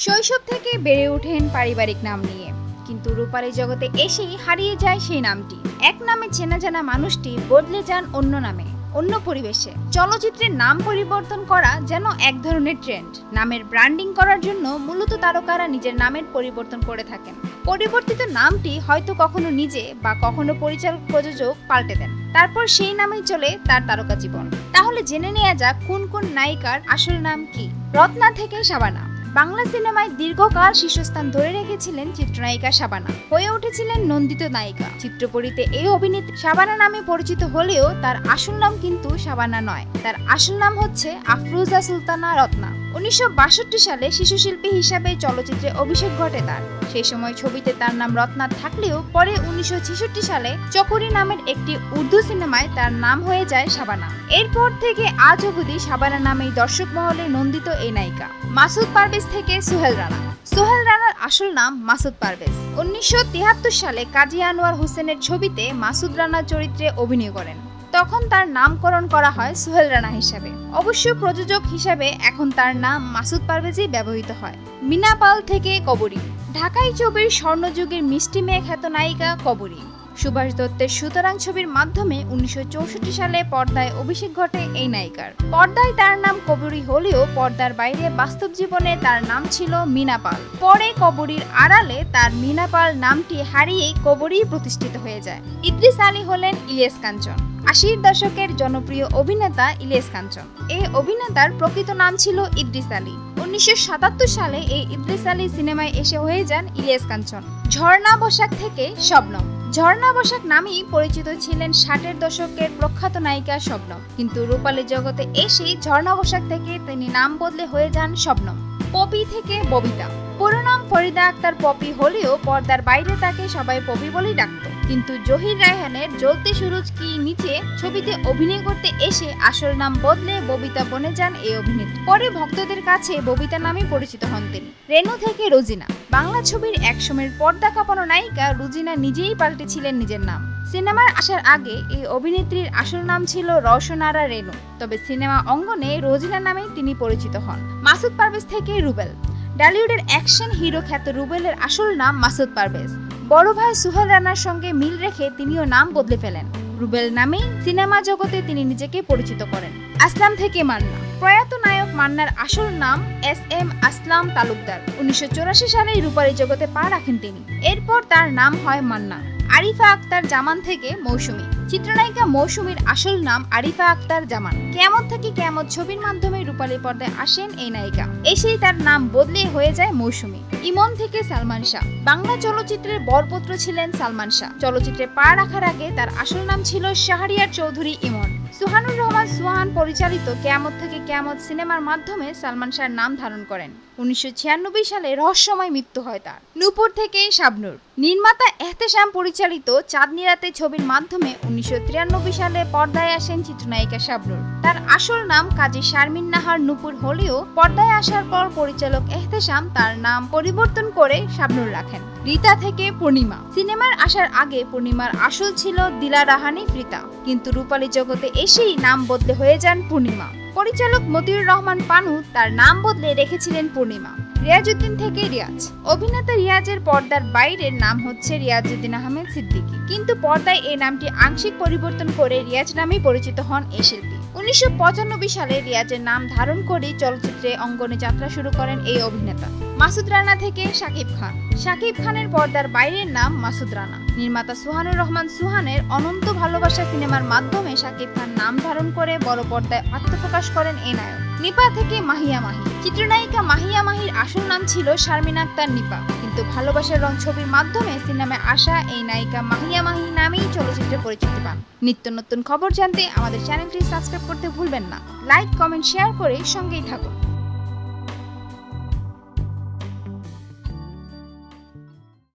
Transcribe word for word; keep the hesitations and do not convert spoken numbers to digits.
শৈশব থেকে বেড়ে ওঠেন পারিবারিক নাম নিয়ে, কিন্তু রূপালী জগতে এসেই হারিয়ে যায় সেই নামটি। এক নামে চেনা জানা মানুষটি বদলে যান অন্য নামে, অন্য পরিবেশে। চলচ্চিত্রের নাম পরিবর্তন করা যেন এক ধরনের ট্রেন্ড। নামের ব্র্যান্ডিং করার জন্য মূলত তারকারা নিজের নামের পরিবর্তন করে থাকেন। পরিবর্তিত নামটি হয়তো কখনো নিজে বা কখনো পরিচালক প্রযোজক পাল্টে দেন, তারপর সেই নামেই চলে তার তারকা জীবন। তাহলে জেনে নেওয়া যাক কোন কোন নায়িকার আসল নাম কি। রত্না থেকে শাবানা। বাংলা সিনেমায় দীর্ঘকাল শীর্ষস্থান ধরে রেখেছিলেন চিত্রনায়িকা শাবানা, হয়ে উঠেছিলেন নন্দিত নায়িকা। চিত্রপরীতে এই অভিনেত্রী শাবানা নামে পরিচিত হলেও তার আসল নাম কিন্তু শাবানা নয়, তার আসল নাম হচ্ছে আফরোজা সুলতানা রত্না। উনিশশো বাষট্টি সালে শিশুশিল্পী হিসাবে চলচ্চিত্রে অভিষেক ঘটে তার। সেই সময় ছবিতে তার নাম রত্না থাকলেও পরে উনিশশো ছেষট্টি সালে চকরি নামের একটি উর্দু সিনেমায় তার নাম হয়ে যায় শাবানা। এরপর থেকে আজ অবধি শাবানা নামেই দর্শক মহলে নন্দিত এই নায়িকা। মাসুদ পারভেজ থেকে সোহেল রানা। সোহেল রানার আসল নাম মাসুদ পারভেজ। উনিশশো তিয়াত্তর সালে কাজী আনোয়ার হোসেনের ছবিতে মাসুদ রানা চরিত্রে অভিনয় করেন, তখন তার নামকরণ করা হয় সোহেল রানা হিসাবে। অবশ্য প্রযোজক হিসাবে এখন তার নাম মাসুদ পারভেজই ব্যবহৃত হয়। মিনা পাল থেকে কবরী। ঢাকাই ছবির স্বর্ণযুগের মিষ্টি মেয়ে খ্যাত নায়িকা কবরী। সুভাষ দত্তের সুতরাং ছবির মাধ্যমে উনিশশো চৌষট্টি সালে পর্দায় অভিষেক ঘটে এই নায়িকার। পর্দায় তার নাম কবরী হলেও পর্দার বাইরে বাস্তব জীবনে তার নাম ছিল মিনা পাল। পরে কবরীর আড়ালে তার মিনা পাল নামটি হারিয়ে কবরী প্রতিষ্ঠিত হয়ে যায়। ইদ্রিস আলী হলেন ইলিয়াস কাঞ্চন। আশির দশকের জনপ্রিয় অভিনেতা ইলিয়াস কাঞ্চন। এই অভিনেতার প্রকৃত নাম ছিল ইদ্রিস আলী। উনিশশো সাতাত্তর সালে এই ইদ্রিস আলী সিনেমায় এসে হয়ে যান ইলিয়াস কাঞ্চন। ঝর্ণা বসাক থেকে শবনম। ঝর্ণা বসাক নামেই পরিচিত ছিলেন ষাটের দশকের প্রখ্যাত নায়িকা শবনম, কিন্তু রূপালী জগতে এসেই ঝর্ণা বসাক থেকে তিনি নাম বদলে হয়ে যান শবনম। পপি থেকে ববিতা। পুরো নাম ফরিদা আক্তার পপি হলেও পর্দার বাইরে তাকে সবাই পপি বলেই ডাকত, কিন্তু জহির রায়হানের জ্বলতে সুরজ কি নিচে ছবিতে অভিনয় করতে এসে আসল নাম বদলে ববিতা বনে যান এই অভিনেত্রী। পরে ভক্তদের কাছে ববিতা নামে পরিচিত হন তিনি। রেনু থেকে রোজিনা। বাংলা ছবির একসময়ের পর্দা কাঁপানো নায়িকা রোজিনা নিজেই পাল্টেছিলেন নিজের নাম। সিনেমার আসার আগে এই অভিনেত্রীর আসল নাম ছিল রওশনারা রেনু, তবে সিনেমা অঙ্গনে রোজিনা নামেই তিনি পরিচিত হন। মাসুদ পারভেজ থেকে রুবেল। বলিউডের অ্যাকশন হিরো খ্যাত রুবেলের আসল নাম মাসুদ পারভেজ। বড় ভাই সোহেল রানার সঙ্গে মিল রেখে তিনিও নাম বদলে ফেলেন। রুবেল নামেই সিনেমা জগতে তিনি নিজেকে পরিচিত করেন। আসলাম থেকে মান্না। প্রয়াত নায়ক মান্নার আসল নাম এস এম আসলাম তালুকদার। উনিশশো চৌরাশি সালে রূপালী জগতে পা রাখেন তিনি। এরপর তার নাম হয় মান্না। আরিফা আক্তার জামান থেকে মৌসুমী। চিত্রনায়িকা মৌসুমীর আসল নাম আরিফা আক্তার জামান। কিয়ামত থেকে কিয়ামত ছবির মাধ্যমে রূপালী পর্দায় আসেন এই নায়িকা, এসেই তার নাম বদলে হয়ে যায় মৌসুমী। ইমন থেকে সালমান শাহ। বাংলা চলচ্চিত্রের বরপুত্র ছিলেন সালমান শাহ। চলচ্চিত্রে পা রাখার আগে তার আসল নাম ছিল শাহরিয়ার চৌধুরী ইমন। সুহানুর রহমান সুহান পরিচালিত কিয়ামত থেকে কিয়ামত সিনেমার মাধ্যমে সালমান শাহর নাম ধারণ করেন। উনিশশো ছিয়ানব্বই সালে রহস্যময় মৃত্যু হয় তার। নূপুর থেকে শাবনূর। নির্মাতা এহতেশাম পরিচালিত চাঁদনি রাতে ছবির মাধ্যমে উনিশশো তিরানব্বই সালে পর্দায় আসেন চিত্রনায়িকা শাবনূর। তার আসল নাম কাজী শারমিন নাহার নূপুর হলেও পর্দায় আসার পর পরিচালক এহতেশাম তার নাম পরিবর্তন করে শাবনূর রাখেন। রীতা থেকে পূর্ণিমা। সিনেমার আসার আগে পূর্ণিমার আসল ছিল দিলা রাহানি ফ্রিতা, কিন্তু রূপালী জগতে এসেই নাম বদলে হয়ে যান পূর্ণিমা। পরিচালক মতিউর রহমান পানু তার নাম বদলে রেখেছিলেন পূর্ণিমা। রিয়াজউদ্দিন থেকে রিয়াজ। অভিনেতা রিয়াজের পর্দার বাইরের নাম হচ্ছে রিয়াজউদ্দিন আহমেদ সিদ্দিকী, কিন্তু পর্দায় এই নামটি আংশিক পরিবর্তন করে রিয়াজ নামেই পরিচিত হন এই শিল্পী। উনিশশো পঁচানব্বই সালে রিয়াজের নাম ধারণ করে চলচ্চিত্রে অঙ্গনে যাত্রা শুরু করেন এই অভিনেতা। মাসুদ রানা থেকে শাকিব খান। শাকিব খানের পর্দার বাইরের নাম মাসুদ রানা। নির্মাতা সুহানুর রহমান সুহানের অনন্ত ভালোবাসা সিনেমার মাধ্যমে শাকিব খান নাম ধারণ করে বড় পর্দায় আত্মপ্রকাশ করেন এই নায়ক। নিপা থেকে মাহিয়া মাহি। চিত্রনায়িকা মাহিয়া মাহির আসল নাম ছিল শারমিন আক্তার নিপা, কিন্তু ভালোবাসার রং ছবির মাধ্যমে সিনেমায় আসা এই নায়িকা মাহিয়া মাহি নামেই চলচ্চিত্রে পরিচিতি পান। নিত্য নতুন খবর জানতে আমাদের চ্যানেলটি সাবস্ক্রাইব করতে ভুলবেন না। লাইক, কমেন্ট, শেয়ার করে সঙ্গেই থাকুন।